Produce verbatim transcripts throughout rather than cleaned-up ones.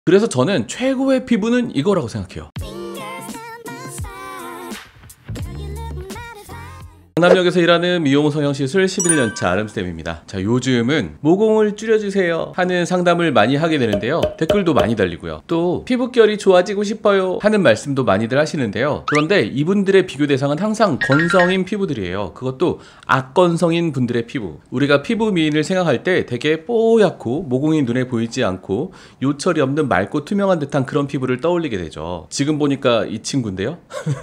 그래서 저는 최고의 피부는 이거라고 생각해요. 강남역에서 일하는 미용 성형시술 십일 년 차 아름쌤입니다. 자, 요즘은 모공을 줄여주세요 하는 상담을 많이 하게 되는데요. 댓글도 많이 달리고요. 또 피부결이 좋아지고 싶어요 하는 말씀도 많이들 하시는데요. 그런데 이분들의 비교 대상은 항상 건성인 피부들이에요. 그것도 악건성인 분들의 피부. 우리가 피부 미인을 생각할 때 되게 뽀얗고 모공이 눈에 보이지 않고 요철이 없는 맑고 투명한 듯한 그런 피부를 떠올리게 되죠. 지금 보니까 이 친구인데요.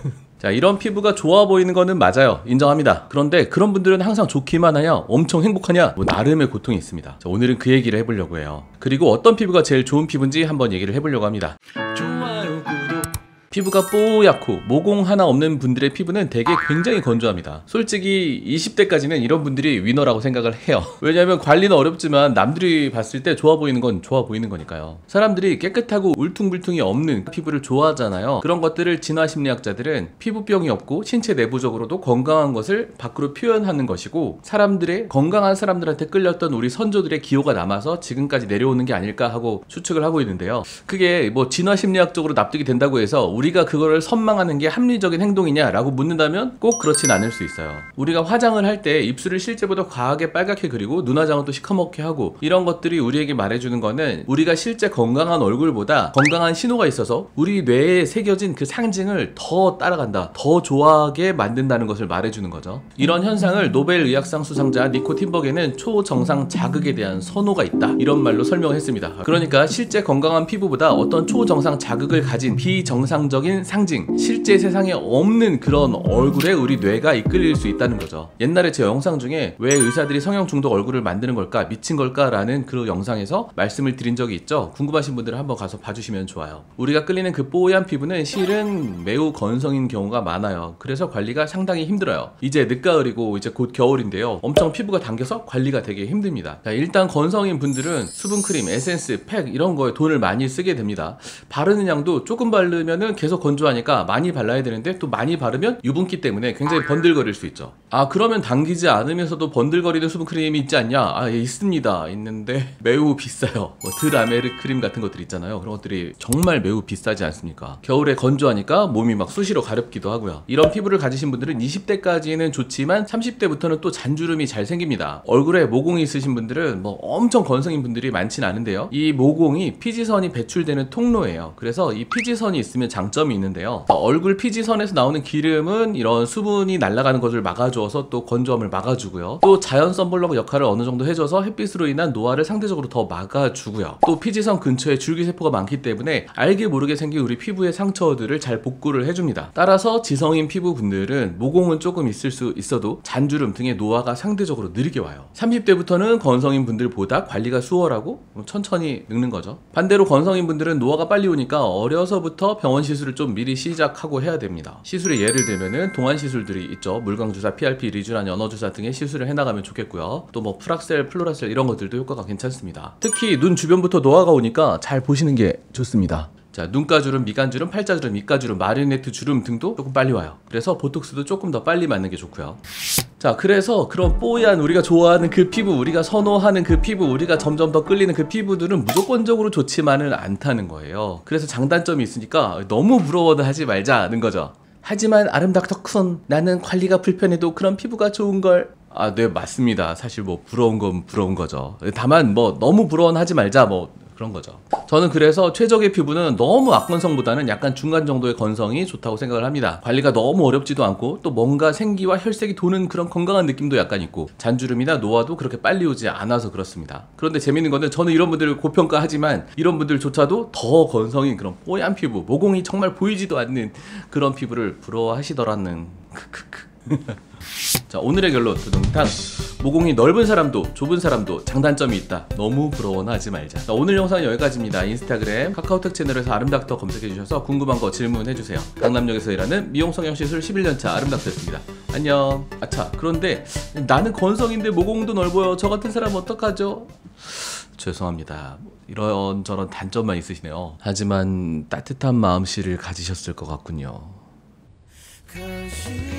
자, 이런 피부가 좋아 보이는 거는 맞아요. 인정합니다. 그런데 그런 분들은 항상 좋기만 하냐, 엄청 행복하냐, 뭐 나름의 고통이 있습니다. 자, 오늘은 그 얘기를 해보려고 해요. 그리고 어떤 피부가 제일 좋은 피부인지 한번 얘기를 해보려고 합니다. 좋아요, 구독. 피부가 뽀얗고 모공 하나 없는 분들의 피부는 되게 굉장히 건조합니다. 솔직히 이십 대까지는 이런 분들이 위너라고 생각을 해요. 왜냐하면 관리는 어렵지만 남들이 봤을 때 좋아 보이는 건 좋아 보이는 거니까요. 사람들이 깨끗하고 울퉁불퉁이 없는 피부를 좋아하잖아요. 그런 것들을 진화심리학자들은 피부병이 없고 신체 내부적으로도 건강한 것을 밖으로 표현하는 것이고, 사람들의 건강한 사람들한테 끌렸던 우리 선조들의 기호가 남아서 지금까지 내려오는 게 아닐까 하고 추측을 하고 있는데요. 그게 뭐 진화심리학적으로 납득이 된다고 해서 우리가 그거를 선망하는 게 합리적인 행동이냐 라고 묻는다면 꼭 그렇진 않을 수 있어요. 우리가 화장을 할 때 입술을 실제보다 과하게 빨갛게 그리고 눈화장은 또 시커멓게 하고, 이런 것들이 우리에게 말해주는 거는 우리가 실제 건강한 얼굴보다 건강한 신호가 있어서 우리 뇌에 새겨진 그 상징을 더 따라간다, 더 좋아하게 만든다는 것을 말해주는 거죠. 이런 현상을 노벨 의학상 수상자 니코 팀버게는 초정상 자극에 대한 선호가 있다, 이런 말로 설명을 했습니다. 그러니까 실제 건강한 피부보다 어떤 초정상 자극을 가진 비정상 적인 상징, 실제 세상에 없는 그런 얼굴에 우리 뇌가 이끌릴 수 있다는 거죠. 옛날에 제 영상 중에 왜 의사들이 성형 중독 얼굴을 만드는 걸까, 미친 걸까 라는 그 영상에서 말씀을 드린 적이 있죠. 궁금하신 분들은 한번 가서 봐주시면 좋아요. 우리가 끌리는 그 뽀얀 피부는 실은 매우 건성인 경우가 많아요. 그래서 관리가 상당히 힘들어요. 이제 늦가을이고 이제 곧 겨울인데요. 엄청 피부가 당겨서 관리가 되게 힘듭니다. 자, 일단 건성인 분들은 수분크림, 에센스, 팩 이런 거에 돈을 많이 쓰게 됩니다. 바르는 양도 조금 바르면은 계속 건조하니까 많이 발라야 되는데, 또 많이 바르면 유분기 때문에 굉장히 번들거릴 수 있죠. 아, 그러면 당기지 않으면서도 번들거리는 수분크림이 있지 않냐? 아, 예, 있습니다. 있는데 매우 비싸요. 뭐 드라메르 크림 같은 것들 있잖아요. 그런 것들이 정말 매우 비싸지 않습니까? 겨울에 건조하니까 몸이 막 수시로 가렵기도 하고요. 이런 피부를 가지신 분들은 이십 대까지는 좋지만 삼십 대부터는 또 잔주름이 잘 생깁니다. 얼굴에 모공이 있으신 분들은 뭐 엄청 건성인 분들이 많진 않은데요. 이 모공이 피지선이 배출되는 통로예요. 그래서 이 피지선이 있으면 장점이 있는데요. 얼굴 피지선에서 나오는 기름은 이런 수분이 날아가는 것을 막아주어서 또 건조함을 막아주고요. 또 자연 선블록 역할을 어느 정도 해줘서 햇빛으로 인한 노화를 상대적으로 더 막아주고요. 또 피지선 근처에 줄기세포가 많기 때문에 알게 모르게 생긴 우리 피부의 상처들을 잘 복구를 해줍니다. 따라서 지성인 피부분들은 모공은 조금 있을 수 있어도 잔주름 등의 노화가 상대적으로 느리게 와요. 삼십 대부터는 건성인 분들보다 관리가 수월하고 천천히 늙는 거죠. 반대로 건성인 분들은 노화가 빨리 오니까 어려서부터 병원 시술을 좀 미리 시작하고 해야 됩니다. 시술의 예를 들면은 동안 시술들이 있죠. 물광주사, 피알피, 리쥬란, 연어주사 등의 시술을 해나가면 좋겠고요. 또 뭐 프락셀, 플로라셀 이런 것들도 효과가 괜찮습니다. 특히 눈 주변부터 노화가 오니까 잘 보시는 게 좋습니다. 자, 눈가주름, 미간주름, 팔자주름, 입가주름, 마리네트 주름 등도 조금 빨리 와요. 그래서 보톡스도 조금 더 빨리 맞는 게 좋고요. 자, 그래서 그런 뽀얀 우리가 좋아하는 그 피부, 우리가 선호하는 그 피부, 우리가 점점 더 끌리는 그 피부들은 무조건적으로 좋지만은 않다는 거예요. 그래서 장단점이 있으니까 너무 부러워는 하지 말자는 거죠. 하지만 아름닥터쿤, 나는 관리가 불편해도 그런 피부가 좋은걸. 아, 네, 맞습니다. 사실 뭐 부러운 건 부러운 거죠. 다만 뭐 너무 부러워는 하지 말자, 뭐 그런 거죠. 저는 그래서 최적의 피부는 너무 악건성보다는 약간 중간 정도의 건성이 좋다고 생각을 합니다. 관리가 너무 어렵지도 않고, 또 뭔가 생기와 혈색이 도는 그런 건강한 느낌도 약간 있고, 잔주름이나 노화도 그렇게 빨리 오지 않아서 그렇습니다. 그런데 재밌는 거는 저는 이런 분들을 고평가하지만 이런 분들조차도 더 건성인 그런 뽀얀 피부, 모공이 정말 보이지도 않는 그런 피부를 부러워하시더라는. 자, 오늘의 결론 두둥탕. 모공이 넓은 사람도 좁은 사람도 장단점이 있다. 너무 부러워는 하지 말자. 자, 오늘 영상은 여기까지입니다. 인스타그램, 카카오톡 채널에서 아름닥터 검색해주셔서 궁금한 거 질문해주세요. 강남역에서 일하는 미용 성형시술 십일 년 차 아름닥터였습니다. 안녕. 아차, 그런데 나는 건성인데 모공도 넓어요. 저 같은 사람 어떡하죠? 죄송합니다. 이런저런 단점만 있으시네요. 하지만 따뜻한 마음씨를 가지셨을 것 같군요.